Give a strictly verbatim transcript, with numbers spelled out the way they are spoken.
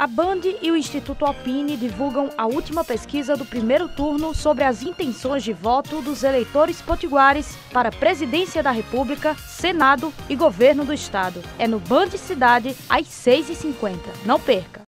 A Band e o Instituto Opine divulgam a última pesquisa do primeiro turno sobre as intenções de voto dos eleitores potiguares para a Presidência da República, Senado e Governo do Estado. É no Band Cidade, às seis e cinquenta. Não perca!